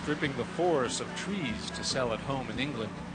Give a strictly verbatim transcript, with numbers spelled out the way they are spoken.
stripping the forests of trees to sell at home in England.